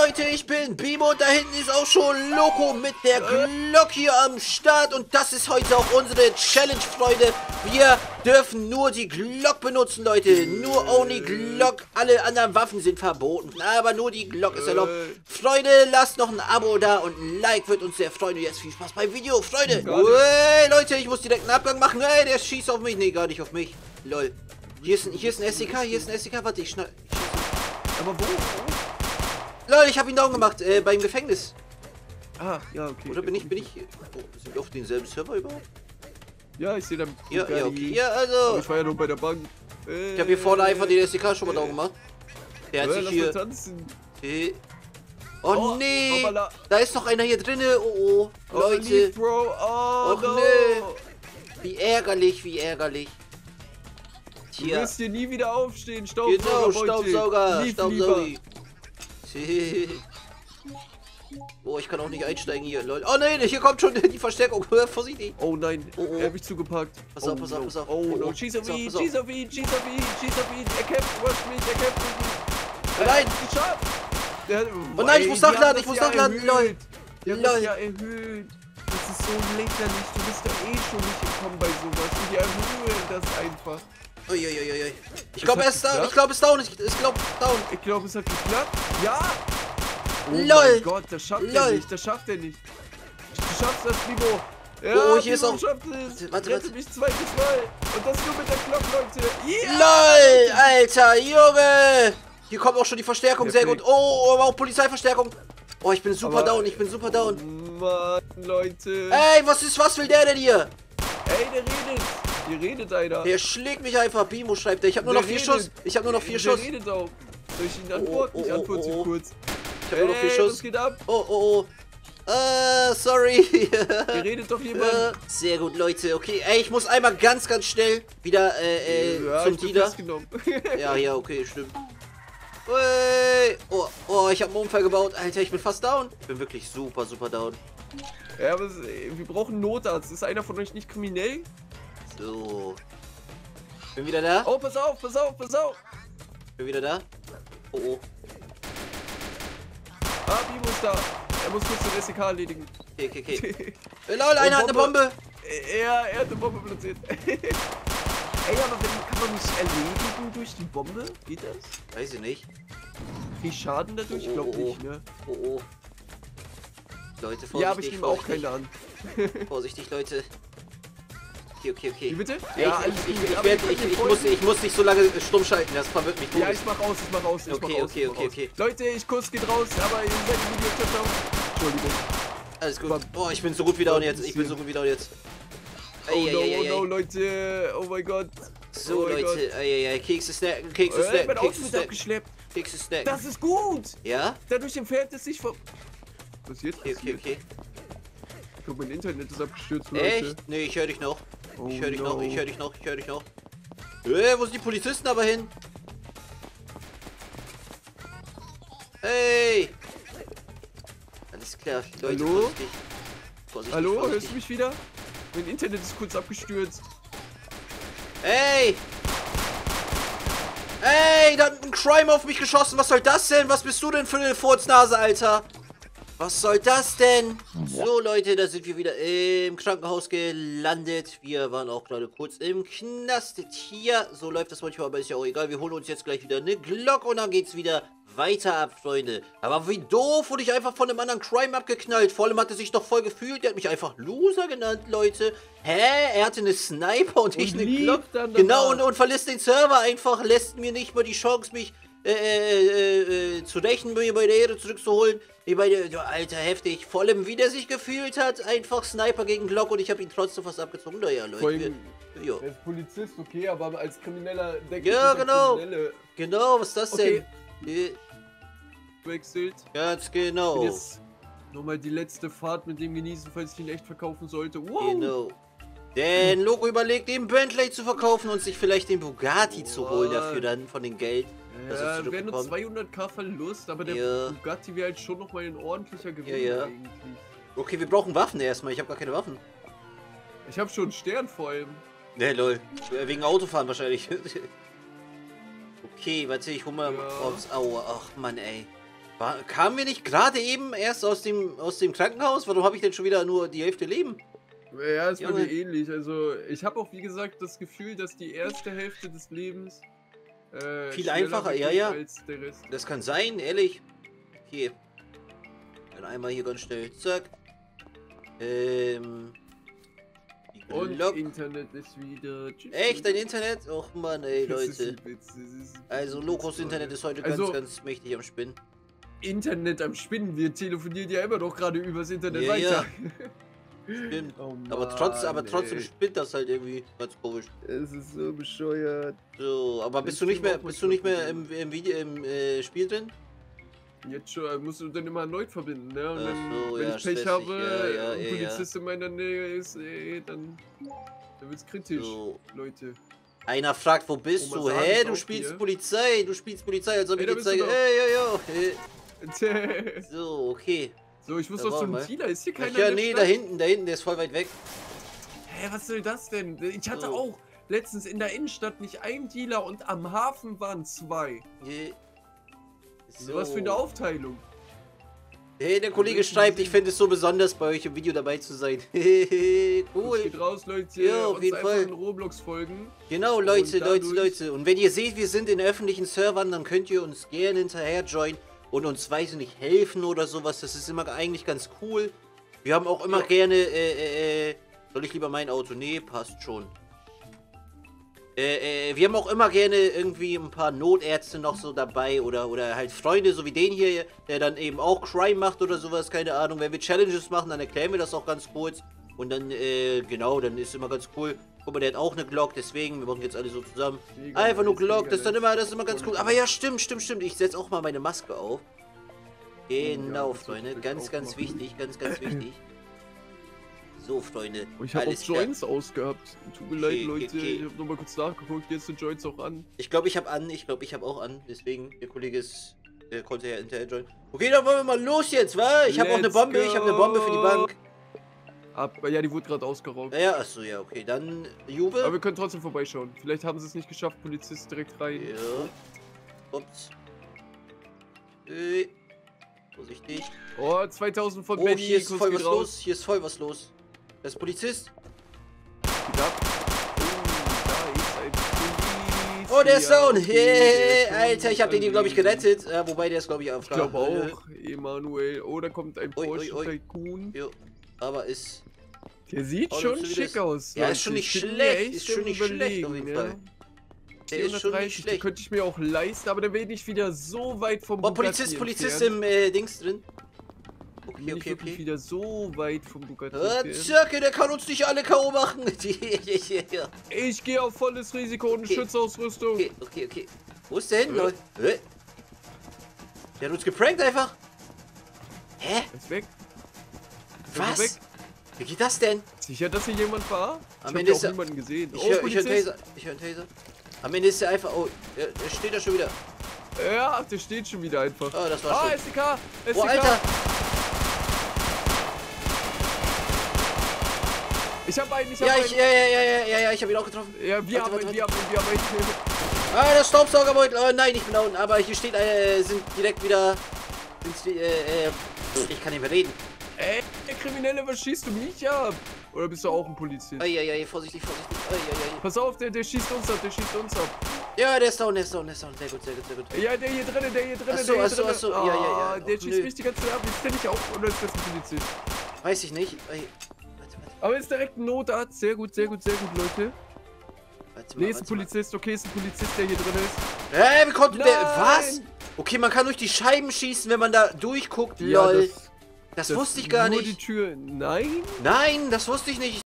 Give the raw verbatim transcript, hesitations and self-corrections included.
Leute, ich bin Bimo und da hinten ist auch schon Loco mit der Glock hier am Start. Und das ist heute auch unsere Challenge, Freunde. Wir dürfen nur die Glock benutzen, Leute. Nur only Glock. Alle anderen Waffen sind verboten, aber nur die Glock ist erlaubt. Freunde, lasst noch ein Abo da und ein Like wird uns sehr freuen. Und jetzt viel Spaß beim Video, Freunde. Hey, Leute, ich muss direkt einen Abgang machen. Hey, der schießt auf mich. Nee, gar nicht auf mich. Lol. Hier ist ein, hier ist ein S D K, hier ist ein S D K. Warte, ich schneide. Aber wo? Lol, ich habe ihn down gemacht, äh, beim Gefängnis. Ah, ja, okay. Oder bin ich, bin ich, oh, sind wir auf denselben Server überhaupt? Ja, ich sehe da. Ja, ja, okay. Ja, also. Aber ich war ja nur bei der Bank. Äh, Ich habe hier vorne einfach den S D K schon mal down gemacht. Der hat äh, sich lass hier... mal tanzen. Äh, oh, Oh, nee, hoppala. da ist noch einer hier drinne. Oh, oh, Oh, Leute. lieb, Bro. Oh, Och, no. nee. Wie ärgerlich, wie ärgerlich. Du Tja. wirst hier nie wieder aufstehen. Staubsauger, Genau, Beute. Staubsauger, Lief Staubsauger. lieber. Oh, ich kann auch nicht einsteigen hier, Leute. Oh nein, hier kommt schon die Verstärkung. Vorsichtig. Oh nein, Oh, oh. er hat mich zugepackt. Pass oh, auf, pass auf, no. pass auf. Oh, Oh, no, oh. schieß auf Pass auf, ihn, pass auf. schieß auf ihn, schieß auf ihn, schieß auf ihn. Er kämpft, watch mich, er kämpft mit ihm. Oh nein. Er geschafft. Der, Oh nein, ich muss nachladen, ich muss ja nachladen, lol. Der hat Lol. das ja erhöht. Das ist so lächerlich, du bist doch eh schon nicht gekommen bei sowas. Und die erhöhen das einfach. Uiuiuiui. Ich glaube, hat er ist down. geklappt? Ich glaube, es ist down. Ich, ich glaube, down. Ich glaube, es hat geklappt. Ja! Oh Lol. mein Gott, das schafft Lol. er nicht, das schafft er nicht. Du schaffst das, Bimo. Ja, Oh, oh, hier ist Bimo auch- schafft es. Warte, Rette warte. mich zweites Mal. Und das nur mit der Glock, Leute. Yeah! LOL, Alter, Junge. Hier kommt auch schon die Verstärkung. Sehr gut. Perfekt. Oh, aber auch Polizeiverstärkung. Oh, ich bin super Aber- down. Ich bin super down. Mann, Leute. Ey, was ist, was will der denn hier? Ey, der redet. Hier redet einer. Der schlägt mich einfach. Bimo schreibt er. Ich habe nur Der noch vier redet. Schuss. Ich habe nur noch vier Der Schuss. redet auch. Soll ich ihn antworten? oh, Ich oh, antworte oh, ihn oh. kurz. Ich habe nur noch vier Ey, Schuss. was geht ab? Oh, oh, oh. Äh, sorry. Hier redet doch Äh, jemand. Sehr gut, Leute. Okay, ey, ich muss einmal ganz, ganz schnell wieder äh, äh, ja, zum ich bin Dealer. festgenommen. Ja, ja, okay, stimmt. Ui. Oh, oh, ich habe einen Unfall gebaut. Alter, ich bin fast down. Ich bin wirklich super, super down. Ja, aber es, wir brauchen einen Notarzt. Ist einer von euch nicht kriminell? So. Bin wieder da. Oh, pass auf, pass auf, pass auf. Bin wieder da. Oh, oh. Ah, Bimo ist da. Er muss kurz den S D K erledigen. Okay, okay, okay. Äh, Lol, einer hat eine Bombe. Ja, er hat eine Bombe platziert. Ey, aber wenn, kann man nicht erledigen durch die Bombe? Geht das? Weiß ich nicht. Viel Schaden dadurch? Ich Oh, glaube oh, nicht, ne? Oh, oh. Leute, vorsichtig. Ja, aber ich nehme auch vorsichtig. keine an. Vorsichtig, Leute. Okay, okay, okay. Wie bitte? Ja, alles ich, ich, gut, ich, aber werd, ihr ich, könnt ich, mir muss, folgen. ich muss nicht so lange stumm schalten, das verwirrt mich. Ja, ich mach aus, ich mach aus, ich Okay, mach aus. okay, ich mach okay, aus. okay. Leute, ich Kuss geht raus, aber ihr seid im Video. Ciao, ciao. Entschuldigung. Alles gut. Oh, ich bin so gut wie down jetzt. Ich bin so gut wie down jetzt. Oh Ei, no, ei, ei, oh ei. no, Leute. Oh mein Gott. So, oh mein Leute. Eieiei. Kekse snacken, Kekse Gott. Äh, snacken, mein Auto Kekse wird snacken, abgeschleppt. Kekse snacken. Das ist gut. Ja? Dadurch entfernt es sich vom... Was jetzt? Okay, okay, okay. Ich glaube, mein Internet ist abgestürzt, Leute. Echt? Nee, ich höre dich noch. Oh Ich höre dich no. noch, ich höre dich noch, ich höre dich noch. Äh, wo sind die Polizisten aber hin? Hey! Alles klar, Leute, Hallo? vorsichtig. Vorsichtig, Hallo, hörst vorsichtig. du mich wieder? Mein Internet ist kurz abgestürzt. Hey! Hey, da hat ein Crime auf mich geschossen. Was soll das denn? Was bist du denn für eine Furznase, Alter? Was soll das denn? So, Leute, da sind wir wieder im Krankenhaus gelandet. Wir waren auch gerade kurz im Knast. Hier, so läuft das manchmal, aber ist ja auch egal. Wir holen uns jetzt gleich wieder eine Glock und dann geht's wieder weiter ab, Freunde. Aber wie doof, wurde ich einfach von einem anderen Crime abgeknallt. Vor allem hat er sich doch voll gefühlt. Der hat mich einfach Loser genannt, Leute. Hä? Er hatte eine Sniper und, ich Und eine lief Glock. dann Genau, danach. und, und verlässt den Server einfach. Lässt mir nicht mal die Chance, mich äh, äh, äh, zu rächen, mir bei der Ehre zurückzuholen. Ich meine, du, Alter, heftig. Vor allem, wie der sich gefühlt hat. Einfach Sniper gegen Glock und ich habe ihn trotzdem fast abgezogen. Naja, Leute. Vor Wir, allem, ja. er ist Polizist, okay, aber als Krimineller denkt Ja, sich der genau. Kriminelle Genau, was ist das Okay. denn? Äh, wechselt. Ganz Und genau. jetzt nochmal die letzte Fahrt mit dem genießen, falls ich ihn echt verkaufen sollte. Wow. Genau. Denn Loco überlegt, den Bentley zu verkaufen und sich vielleicht den Bugatti zu holen dafür dann von den Geld. Das Ja, ist wäre nur zurückbekommen. zweihunderttausend Verlust, aber der Ja. Bugatti wäre halt schon nochmal ein ordentlicher Gewinn Ja, ja. eigentlich. Okay, wir brauchen Waffen erstmal. Ich habe gar keine Waffen. Ich habe schon einen Stern vor allem. Ne, lol. Wegen Autofahren wahrscheinlich. Okay, warte, ich hol mal Ja. aufs Aua. Ach, Mann, ey. War, kamen wir nicht gerade eben erst aus dem, aus dem Krankenhaus? Warum habe ich denn schon wieder nur die Hälfte Leben? Ja, ist bei Junge. mir ähnlich. Also, ich habe auch, wie gesagt, das Gefühl, dass die erste Hälfte des Lebens äh, Viel schneller einfacher, ja, weggeht ja. als der Rest. Das kann sein, ehrlich. Okay. Dann einmal hier ganz schnell. Zack. Ähm. die Und Glock- Internet ist wieder... Tschüss. Echt, dein Internet? Och man, ey, Das ist Leute. ein Witz, das ist ein Also, Witz, Lokos Internet Leute. ist heute Also- ganz, ganz mächtig am Spinnen. Internet am Spinnen. Wir telefonieren ja immer noch gerade übers Internet Ja, weiter. Stimmt. Oh Aber, trotz, aber Mann, trotzdem ey. spinnt das halt irgendwie ganz komisch. Es ist so bescheuert. So, aber bist Ich du nicht bin mehr, auch bist du nicht mehr im, unschuldig. im Video, im äh, Spiel drin? Jetzt schon, musst du dann immer erneut verbinden, ne? Und Ach dann, so, wenn ja, ich Pech stressig, habe, ja, ja, ein ja, Polizist in meiner Nähe ist, ey, dann, dann wird's kritisch, So. Leute. Einer fragt, wo bist Oma du? Sahn Hä, ist du auch spielst hier. Polizei, du spielst Polizei, als ob Ey, ich da dir bist du zeige, doch. ey, yo, yo. Äh, So, okay. So, ich muss Da doch war zum mal. Dealer, ist hier Ach keiner ja, in der nee, Stadt? da hinten, da hinten, der ist voll weit weg. Hä, was soll das denn? Ich hatte So. auch letztens in der Innenstadt nicht einen Dealer und am Hafen waren zwei. Hier. So. Was für eine Aufteilung. Hey, der Kollege welchen schreibt, Sinn? ich finde es so besonders, bei euch im Video dabei zu sein. Cool. Cool. Geht raus, Leute, Ja, auf uns jeden einfach Fall. in Roblox folgen. Genau, Leute, Und Leute, dadurch- Leute. Und wenn ihr seht, wir sind in öffentlichen Servern, dann könnt ihr uns gerne hinterher joinen und uns, weiß ich nicht, helfen oder sowas. Das ist immer eigentlich ganz cool. Wir haben auch immer Ja. gerne, äh, äh, äh, soll ich lieber mein Auto? Nee, passt schon. Äh, äh, wir haben auch immer gerne irgendwie ein paar Notärzte noch so dabei oder, oder halt Freunde, so wie den hier, der dann eben auch Crime macht oder sowas, keine Ahnung. Wenn wir Challenges machen, dann erklären wir das auch ganz kurz. Und dann, äh, genau, dann ist immer ganz cool. Guck mal, der hat auch eine Glock, deswegen, wir machen jetzt alle so zusammen. Mega Einfach nur nice, Glock, mega das ist dann nice. immer, das ist immer ganz cool. Aber ja, stimmt, stimmt, stimmt. Ich setze auch mal meine Maske auf. Genau, das Freunde. sollte ich Ganz, auch ganz machen. wichtig, ganz, ganz wichtig. So, Freunde. Oh, ich habe auch alles klar. Joints ausgehabt. Tut mir Okay, leid, Leute. okay. Ich habe nochmal kurz nachgeguckt. Jetzt sind Joints auch an. Ich glaube, ich habe an. Ich glaube, ich habe auch an. Deswegen, der Kollege ist. Der konnte ja hinterher joinen. Okay, dann wollen wir mal los jetzt, wa? Ich habe auch eine Let's Bombe. Ich habe eine Bombe für die go. Bank. Ab, ja, die wurde gerade ausgeraubt. Ja, ja, achso, ja, okay. Dann Aber Juve. wir können trotzdem vorbeischauen. Vielleicht haben sie es nicht geschafft, Polizist direkt rein. Ja. Ups. Äh. Vorsichtig. Oh, zweitausend von Oh, Benny. hier ist Kuss voll geht was raus. los. Hier ist voll was los. Das ist Polizist. Geht ab. Oh, da ist ein Police. Oh, der ist Ja, down. okay, der Hey, ist Alter, ich habe den hier, glaube ich, erledigt. gerettet. Äh, wobei, der ist, glaube ich, auf Ich glaube auch. Emanuel. Oh, da kommt ein Ui, ui, Porsche ui. Tycoon. Jo, aber ist. Der sieht Oh, schon du schick bist- aus. Ja, ist Leute. schon nicht Ich bin mir schlecht, echt ist schon am nicht schlecht auf Überlegen, jeden ja. Fall. Der ist schon nicht vierhundertdreißig, die schlecht. könnte ich mir auch leisten, aber dann bin ich wieder so weit vom Oh, Bugatti Polizist, Polizist entfernt. im äh, Dings drin. Bin Okay, ich okay, wirklich okay. wieder so weit vom Bugatti Äh, entfernt. Zirke, der kann uns nicht alle K O machen. Ich gehe auf volles Risiko und Okay. Schutzausrüstung. Okay, okay, okay. Wo ist der hin, Äh. Leute? Hä? Der hat uns geprankt einfach. Hä? Ist weg. Ist er Was? weg? Wie geht das denn? Sicher, dass hier jemand war? Am Ich Ende habe ist ja er- auch niemanden gesehen. Ich Oh, höre ich hör einen Polizist. Taser. Ich höre einen Taser. Am Ende ist er einfach. Oh, er, er steht da schon wieder. Ja, der steht schon wieder einfach. Oh, das war Ah, schön. S D K! S D K! Oh, Alter. Ich hab einen, ich hab Ja, einen. ich, ja, ja, ja, ja, ja, ja, ich habe ihn auch getroffen. Ja, wir Warte, haben warte, einen, wir haben einen, wir haben einen. Ah, der Staubsaugerbeutel. Oh nein, ich bin da unten. Aber hier steht, äh, sind direkt wieder. Sind, äh, äh, ich kann nicht mehr reden. Ey, der Kriminelle, was schießt du mich ab? Oder bist du auch ein Polizist? Eieiei, vorsichtig, vorsichtig. Eieiei. Pass auf, der, der schießt uns ab, der schießt uns ab. Ja, der ist down, der ist down, der ist down. Sehr gut, sehr gut, sehr gut. Ja, der hier drinnen, der hier drinnen, Ach so, der hier ach so, drinnen. ach so. Ja, ja, ja. Ah, der Och, schießt nö. mich die ganze Zeit ab. Ist der nicht auch, oder ist das ein Polizist? Weiß ich nicht. Ei, warte, warte, Aber ist direkt ein Notarzt. Sehr gut, sehr gut, sehr gut, Leute. warte mal, Nee, ist ein warte mal. Polizist. Okay, ist ein Polizist, der hier drin ist. Hä, wie konnte der. Nein! Was? Okay, man kann durch die Scheiben schießen, wenn man da durchguckt. Ja, Lol. das- Das, Das wusste ich gar nur nicht. die Tür. Nein? Nein, das wusste ich nicht.